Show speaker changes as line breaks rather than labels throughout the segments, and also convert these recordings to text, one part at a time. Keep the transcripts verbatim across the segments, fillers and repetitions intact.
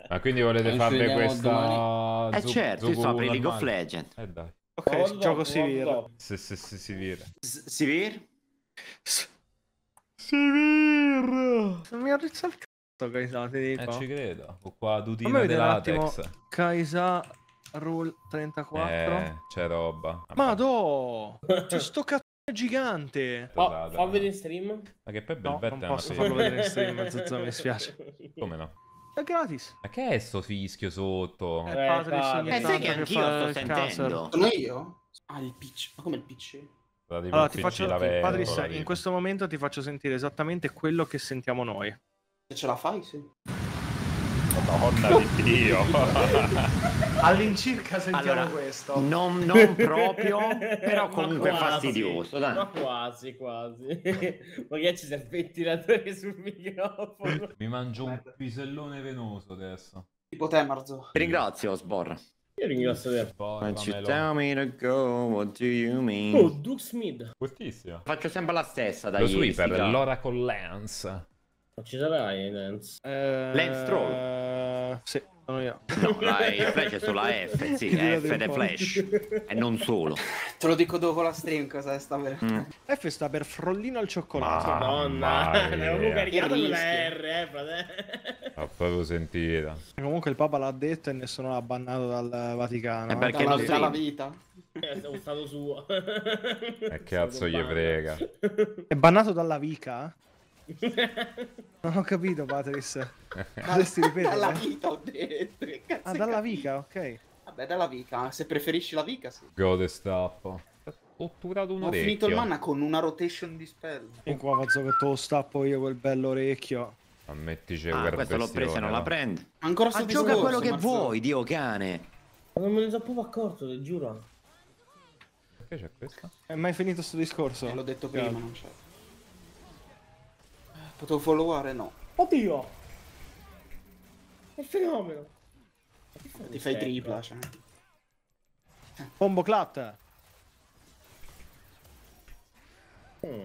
Ma quindi volete farle questa...
Eh certo, io sto apri League of Legends.
Eh dai.
Ok,
Hold
gioco
up,
Sivir.
hold up.
Sì, sì, sì, Sivir.
Sivir?
Sivir!
Non mi arrizza il cazzo, Kaisa, ti
Eh,
dico.
ci credo. Ho qua
Fammi
Dudina
vedere un attimo.
dell'Atex.
Kaisa Rule trentaquattro.
Eh, c'è roba. Vabbè.
Madò! C'è sto cazzo gigante!
Fa, fa vedere in stream?
Ma che poi
No,
Belvette
non
è una
posso
figa.
farlo vedere in stream, Zazza, mi spiace.
Come no?
È gratis.
Ma che è sto fischio sotto?
È
Eh,
Patris ogni
Eh,
Eh, sai
tanto
che
che
anch'io
fa
sto
il
sentendo.
caster.
Sono io? Ah, il P C. Ma come il P C?
Allora, ti
P C
faccio,
la
ti-
ventola,
Patris,
lì.
in questo momento ti faccio sentire esattamente quello che sentiamo noi.
Se ce la fai, sì.
Madonna di Dio.
All'incirca sentiamo
Allora,
questo.
Non, non proprio, però
Ma
comunque
quasi,
fastidioso, dai.
Ma quasi, quasi. Ma che ci serve il ventilatore sul microfono?
Mi mangio un pisellone venoso adesso.
Tipo te, Marzo.
Ti ringrazio, Sbor.
Io ringrazio te.
When you
Parlameno.
tell me to go, what do you mean?
Oh, Dux Mid.
Fortissimo.
Faccio sempre la stessa, dai.
Lo
ieri,
sweeper,
sti
l'Oracle Lance.
Non ci sarai, Lance.
Eh,
Lance Troll.
Sì, sono io.
No, la flash è sulla F, sì, è F de flash. E non solo.
Te lo dico dopo la stream cosa sta per...
Mm.
F sta per frollino al cioccolato.
Ma-
Madonna,
Mamma
ne avevo
mia.
caricato
Che
con la
rischio.
R, eh, frate.
Ho proprio sentito.
Comunque il Papa l'ha detto e nessuno l'ha bannato dal Vaticano.
Eh, perché
Dalla,
non
dalla
stream.
vita.
È stato stato suo.
Che cazzo gli frega?
È bannato dalla Vica? Non ho capito, Patris. Potresti
Dalla
ripetere?
vita ho detto. Che cazzo
Ah,
hai
dalla
capito?
Vica, ok.
Vabbè, dalla Vica. Se preferisci la Vica, sì.
Gode stappo. Ho turato un
Ho finito il
orecchio.
mana con una rotation di spell.
E qua faccio che te lo stappo io quel bello orecchio.
Ammettici
Ah,
quel
questo l'ho preso e non la
no?
prende.
Ancora
Ma
sto
gioca
discorso,
quello che
Marzo.
vuoi, Dio cane.
Non me ne sono proprio accorto, ti giuro.
Perché c'è questo?
È mai finito sto discorso?
Eh, l'ho detto
Chiaro.
prima, non c'è. Potevo followare? No.
Oddio! È il fenomeno!
Ti fai tripla, cioè.
Combo clat.
Mm.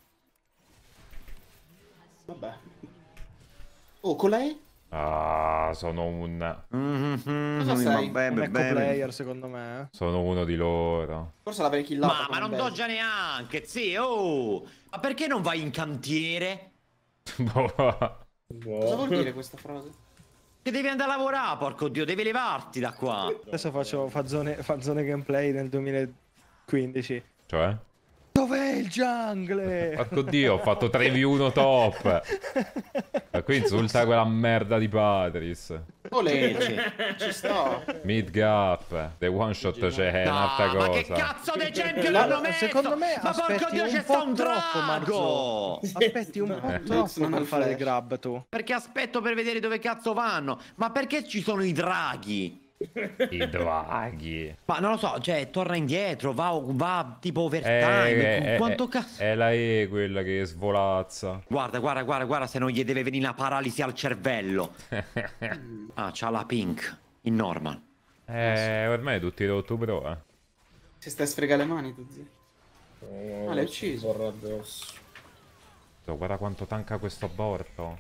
Vabbè. Oh, con lei?
Ah, sono un...
Mm-hmm,
Cosa sei?
Un
Bebe,
ecco
bebe.
player secondo me. eh.
Sono uno di loro.
Forse l'avrei killato.
Ma, ma non doggia neanche, zio. Oh. Ma perché non vai in cantiere?
Cosa
Boh.
vuol dire questa frase?
Che devi andare a lavorare, porco dio, devi levarti da qua.
Adesso faccio fa zone, fa zone gameplay nel duemilaquindici.
Cioè?
Dov'è il jungle?
Porco dio, ho fatto tre v uno top. E qui insulta quella merda di Patris.
Oh, legge. Ci sto.
Mid gap. The one shot c'è
No,
un'altra
ma che
cosa.
cazzo dei champion
La-
hanno messo?
secondo me
ma porco
aspetti
dio
un
c'è
po'
sta un
troppo,
drago.
Aspetti un po'
Eh.
troppo
Non ha
per
il
fare il
flash.
grab tu.
Perché aspetto per vedere dove cazzo vanno. Ma perché ci sono i draghi?
I draghi.
Ma non lo so, cioè torna indietro, va, va tipo overtime.
Eh, eh,
Quanto
eh,
cazzo?
È la E quella che svolazza.
Guarda, guarda, guarda, guarda se non gli deve venire la paralisi al cervello. Ah, c'ha la pink. In normal.
Eh, ormai tutti rotto pro, eh.
Si stai a sfregare le mani, tu zio.
Oh,
Ah, l'hai ucciso.
borro addosso.
Oh, guarda quanto tanca questo aborto.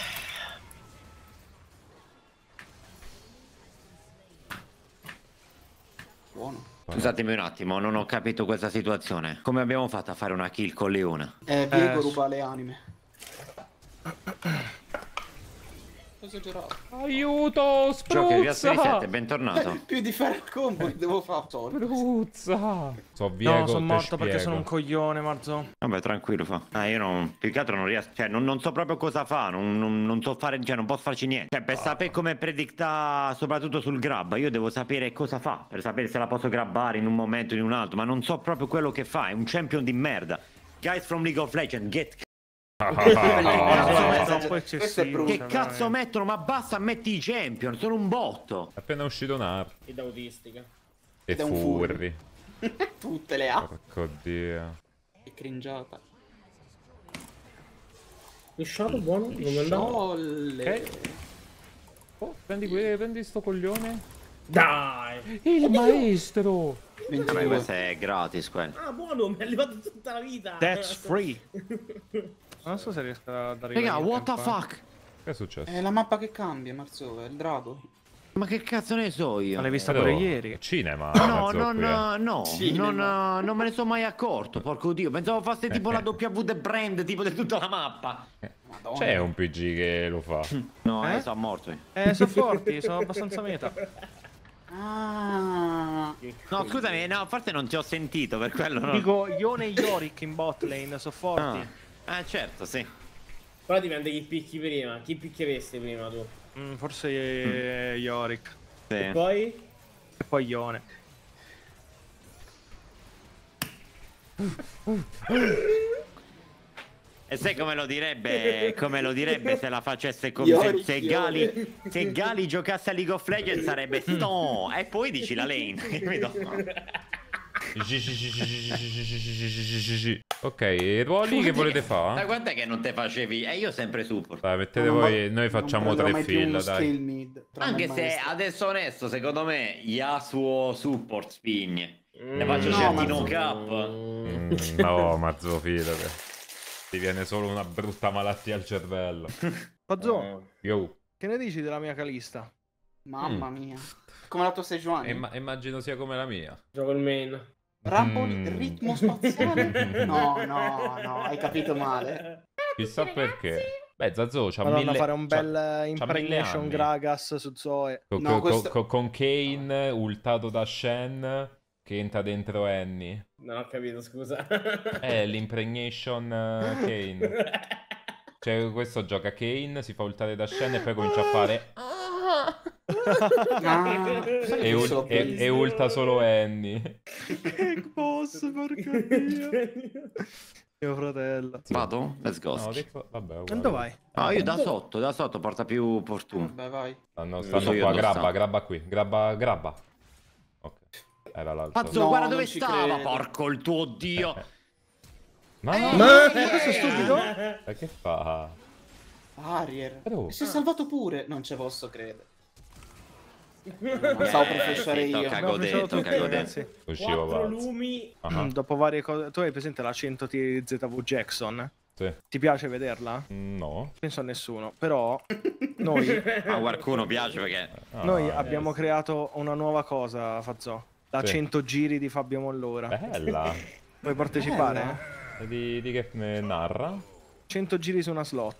Buono.
Scusatemi un attimo, non ho capito questa situazione. Come abbiamo fatto a fare una kill con Leona?
Eh, Diego
Eh,
ruba le anime. Ho esagerato.
Aiuto,
Giochi di sette,
spruzza!
bentornato.
Più di fare il combo che devo fare solo.
Spruzza! So Viego,
No, sono
te
morto perché
spiego.
sono un coglione, Marzo.
Vabbè, tranquillo fa. Ah, io non. Più che altro non riesco. Cioè, non, non so proprio cosa fa. Non, non, non so fare. Cioè, non posso farci niente. Cioè, per sapere come predicta, soprattutto sul grab, io devo sapere cosa fa. Per sapere se la posso grabbare in un momento o in un altro. Ma non so proprio quello che fa. È un champion di merda. Guys from League of Legends, get.
Questo è
Questo
troppo
è
eccessivo.
brutto.
Che cazzo mettono? Ma basta, metti i champion. Sono un botto.
È appena uscito un
Ed autistica.
E
Ed è un
furri.
Tutte le ha.
Porco dio.
Che cringiata.
Lisciato buono? Non mi andava?
Olle.
Ok. Oh, prendi, que- prendi sto coglione.
Dai!
Il maestro!
Vabbè,
ventidue.
questo è gratis, quello.
Ah, buono, mi è arrivato tutta la vita!
That's free. Non so se riesco a dare.
Raga, what the fuck?
Che è successo?
È la mappa che cambia, Marzo, è il drago.
Ma che cazzo ne so io?
Ma l'hai vista
Però-
pure ieri.
Cinema.
No,
mezzo
non,
qui, eh.
no,
Sì,
non,
no.
non me ne sono mai accorto, porco dio. Pensavo fosse tipo la W The brand, tipo di tutta la mappa.
Madonna.
C'è un P G che lo fa.
No, eh,
Eh?
sono morto.
Eh, sono forti, sono abbastanza meta.
Ah.
No, scusami, no, forse non ti ho sentito, per quello no.
Dico Ione e Yorick in bot lane, sono forti.
Ah, eh, certo, sì.
Però dipende chi picchi prima. Chi picchieresti prima tu?
Mm, forse eh, Yorick.
Sì.
E poi?
E poi Ione.
E sai come lo direbbe, come lo direbbe se la facesse con
Iori,
se, se
Iori.
Gali se Gali giocasse a League of Legends sarebbe sto e poi dici la lane, capito?
Ok, ruoli che volete
Da
fare?
quant'è che non te facevi? E io sempre support.
Dai, mettete
Non
voi,
va-
noi facciamo
non prenderò
tre
mai più
fill,
uno
dai.
scale mid, tranne
Anche
il
se
maestro.
adesso onesto, secondo me Yasuo support spigne. Ne faccio
no,
certi
ma-
no cap.
Mm, no, mazzo, fidate. Ti viene solo una brutta malattia al cervello.
Fazzo,
Yo.
che ne dici della mia Calista?
Mamma mia. Come la tua Sejuani.
Imma- immagino sia come la mia.
Gioco il main.
Rampoli,
Mm.
ritmo spaziale? No, no, no, hai capito male.
Chissà perché. Beh, Zazzo c'ha
Madonna,
mille...
fare un
c'ha-
bel
c'ha
eh,
mille
impregnation
anni.
Gragas su Zoe.
Co-
No,
co-
questo-
co- con Kane ultato da Shen che entra dentro Annie.
Non ho capito, scusa.
È l'impregnation eh, Kane. Cioè, questo gioca Kane, si fa ultare da Shen e poi comincia a fare...
Ah,
E, ul-
so,
e- e ulta solo Annie.
Che boss, porca Dio. Mio fratello.
Vado? Let's go.
No, che fa- vabbè, uguale.
Quando vai?
No, io da sotto, da sotto porta più fortuna.
Vabbè, vai.
Stanno,
So
stanno
io
qua,
dove
grabba,
sta.
grabba qui, grabba, grabba. Ok, era l'altro.
Pazzo,
No,
guarda
non
dove
ci
stava,
credo.
porco il tuo dio.
Ma no,
Ma questo è stupido?
ma che fa?
Arier.
Oh.
E si è salvato pure. Non ci posso credere. Non stavo per flasciare
sì,
io.
tocca
Abbiamo
godere,
pensato
tocca
tutti,
godere.
ragazzi.
Uscivo
Quattro
pazzo.
lumi.
Ah,
Mm, Dopo varie cose. Tu hai presente la cento T Z V Jackson?
sì.
Ti piace vederla?
Mm, No.
Penso a nessuno. Però noi,
A qualcuno piace perché...
Ah,
noi
no.
abbiamo creato una nuova cosa, Fazzo. La
Sì.
cento giri di Fabio Mollora.
Bella.
Vuoi partecipare?
E Di, di che ne narra?
cento giri su una slot.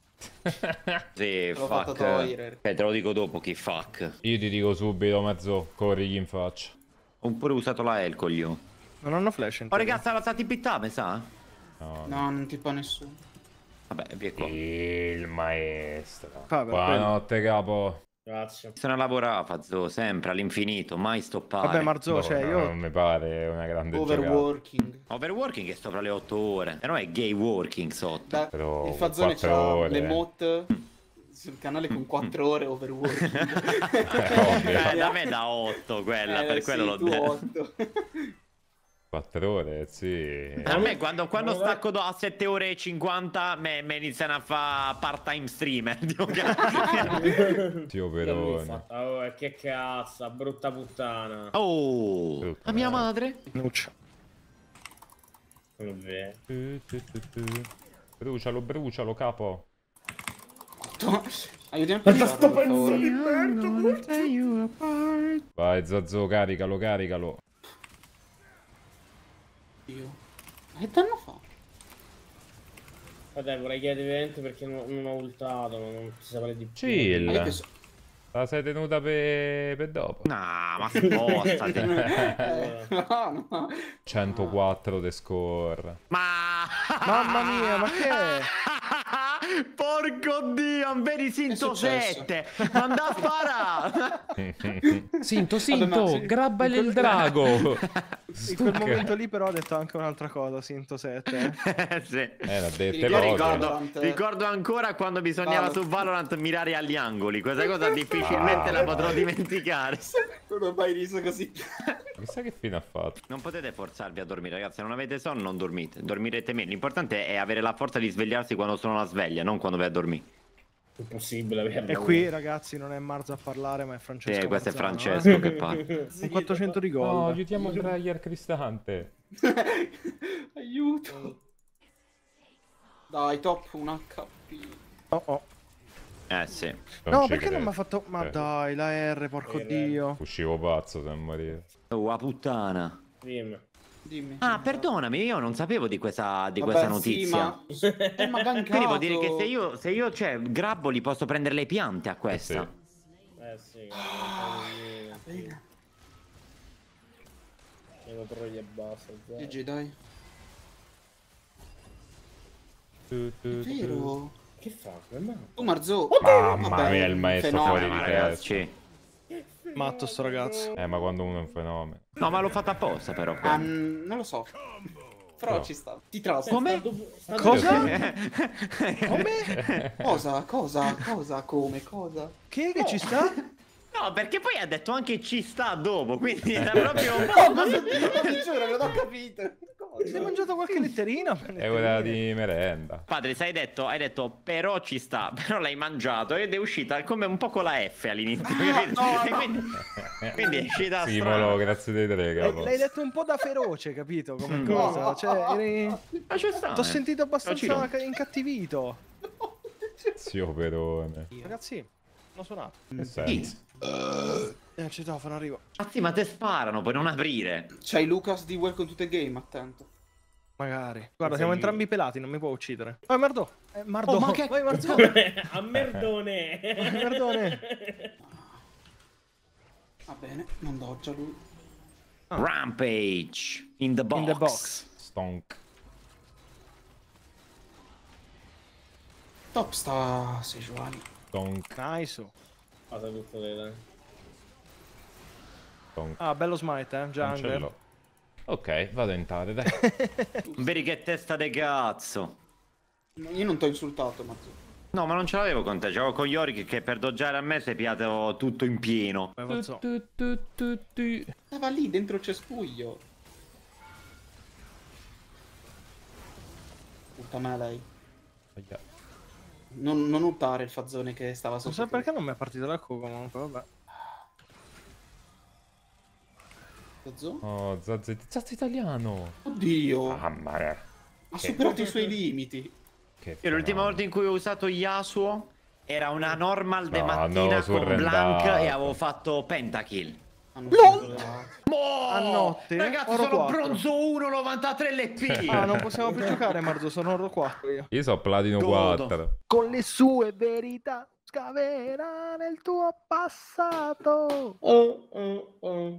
Sì,
L'ho fatto
fuck.
togliere.
Eh, te lo dico dopo chi fuck.
Io ti dico subito, mezzo, corrigli in faccia.
Ho pure usato la L, coglione.
Non hanno flash in
Oh,
teoria.
ragazzi, la stati pittà, mi sa?
No.
No, non ti fa nessuno.
Vabbè, via qua.
Il maestro.
Vabbè,
Buonanotte, capo.
Grazie.
Sono a lavorare, Fazzo, sempre all'infinito, mai stoppare.
Vabbè, Marzo,
No,
cioè
no,
io...
non mi pare una grande giocata.
Overworking.
Overworking è sopra le otto ore. E no, è gay working sotto.
Da-
Però
il Fazzone
quattro
c'ha
ore.
le mod sul canale con quattro ore overworking.
ovvio.
Eh, da me da otto quella,
Eh,
per
sì,
quello l'ho
tu
detto.
otto.
Quattro ore, sì.
A me quando, quando
Ma
stacco do- a sette ore e cinquanta me, me iniziano a fare part-time streamer. Dico che-
Zio
Io mi
Perone.
fatta, oh, e che cazzo, brutta puttana.
Oh,
Brutto,
la mia
eh.
madre.
Nuccia.
Non è vero.
Tu, tu, tu, tu. Brucialo, brucialo, capo.
Aiutiami a
sto
per favore.
Vai, Zazzo, caricalo, caricalo.
Io. Ma che danno fa?
Vabbè, vorrei chiedere veramente perché non, non ho ultato, ma non si sapere di più.
Chill.
Ma io che so-
La sei tenuta per per dopo.
No, ma spostati.
Eh, no, no.
centoquattro de score.
Ma...
Mamma mia, ma che è?
Porco dio, un veri Sinto
successo?
sette. Ma andà a sparare.
Sinto,
Vabbè, ma sì.
grabbali il drago.
In quel momento lì però ho detto anche un'altra cosa, Sinto sette.
Eh, sì.
Eh, l'ha dette
Io
Io
poche.
ricordo,
Valorant.
ricordo ancora quando bisognava
Valorant.
su Valorant mirare agli angoli. Questa cosa difficilmente
Ah,
la potrò
vai.
dimenticare.
Non ho mai riso così.
Chissà che fine ha fatto.
Non potete forzarvi a dormire, ragazzi. Se non avete sonno, non dormite. Dormirete meno. L'importante è avere la forza di svegliarsi quando sono la sveglia, non quando vai a dormire.
Impossibile averla.
E qui ragazzi non è Marzo a parlare ma è Francesco.
Sì, questo è
Marzano,
Francesco che parla.
eh. Un quattrocento di
No,
gol.
aiutiamo il Dreyer Cristante.
Aiuto. Dai, top un H P.
Oh, oh.
Eh sì.
No,
ci
perché non
credo.
mi ha fatto... Ma
Eh,
dai, la R, porco
R.
dio.
Uscivo pazzo se morire.
Oh, a puttana.
Dimmi.
Dimmi.
Ah, perdonami, io non sapevo di questa, di
Vabbè,
questa
sì,
notizia.
ma... Eh, ma gankato.
Quindi vuol dire che se io, se io, cioè, grabbo, li posso prendere le piante a questa.
Eh sì,
Ah,
cavolo.
bene.
Io però gli basta.
G G, dai.
Tu,
È
tu, tu.
vero.
Che fa? Come mai?
Tu Marzo.
Mamma
Vabbè,
mia, il maestro
fenomeno.
fuori di
Ma
testa.
ragazzi.
Matto sto ragazzo.
Eh, ma quando uno è un fenomeno.
No, ma l'ho fatto apposta però.
Ah, mm, non lo so. Però
No.
ci sta. Ti trasco.
Come?
Sta dopo- sta
Cosa?
dopo-
Come?
Cosa? Cosa? Cosa? Come? Cosa?
Che che ci sta?
No, perché poi ha detto anche ci sta dopo, quindi era proprio...
No, cosa? Ti giuro, non ho capito.
Ti hai mangiato qualche letterina?
È ora di merenda.
Padre, sai, hai detto, hai detto però ci sta, però l'hai mangiato ed è uscita come un po' con la F all'inizio. capito?
no,
E
no.
quindi, quindi è uscita
Simolo,
strana.
grazie dei tre,
L'hai
capo.
l'hai detto un po' da feroce, capito? Come
Mm.
cosa? Cioè, eri...
Ma c'è sta,
T'ho
eh.
sentito abbastanza
Però
ca- incattivito.
Zio Perone.
Ragazzi, l'ho suonato.
Che
Sì.
senso?
Eh, il citofono arrivo.
Ah sì, ma te sparano, puoi non aprire.
C'hai Lucas di Welcome to the Game, attento.
Magari. Guarda, siamo
Sei-
entrambi pelati, non mi può uccidere. Oh, Mardo! Eh, Mardo!
Oh, ma che-
Vai, Mardo!
A merdone.
Merdone.
Va bene, non doggia lui.
Ah.
Rampage in the box.
In the box.
Stonk.
Top sta Sejuani.
Stonk.
Nice.
Passa tutto lei, dai.
Stonk.
Ah, bello smite, eh.
Non ce
Jungle.
l'ho. Ok, vado a entrare, dai.
Vedi che testa de cazzo.
Io non t'ho insultato, Marzo.
No, ma non ce l'avevo con te, c'avevo con Yorick che per doggiare a me si è piato tutto in pieno.
Vai, Vazzo.
Tu, tu, tu, tu.
Stava lì dentro il cespuglio. Tutta me lei.
Aia.
Non, non ultare il fazzone che stava
Non
sotto.
so
te.
perché non mi è partito la Q comunque, vabbè.
Fazzo?
Oh, Zazzo, Zazzo italiano.
Oddio.
Mamma mia.
Ha superato i suoi limiti.
Che
Io l'ultima
fenomeno.
volta in cui ho usato Yasuo era una normal de
No,
mattina
no,
con
surrendato.
Blank e avevo fatto pentakill.
Hanno
LOL!
superato.
Boh!
A notte,
Ragazzi,
oro
sono
quattro.
bronzo uno, novantatré L P.
Ah, non possiamo più giocare, Mardo, sono oro quattro io.
Io so platino
Godo.
quattro.
Con le sue verità scavera nel tuo passato.
Oh, oh, oh.